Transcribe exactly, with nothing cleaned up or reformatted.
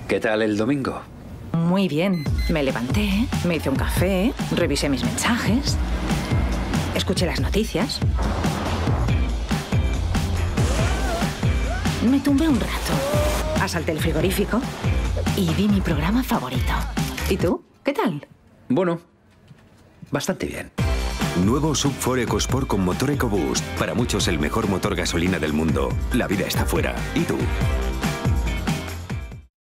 ¿Qué tal el domingo? Muy bien. Me levanté, me hice un café, revisé mis mensajes, escuché las noticias. Me tumbé un rato, asalté el frigorífico y vi mi programa favorito. ¿Y tú? ¿Qué tal? Bueno, bastante bien. Nuevo S U V cuatro EcoSport con motor EcoBoost. Para muchos el mejor motor gasolina del mundo. La vida está fuera. ¿Y tú?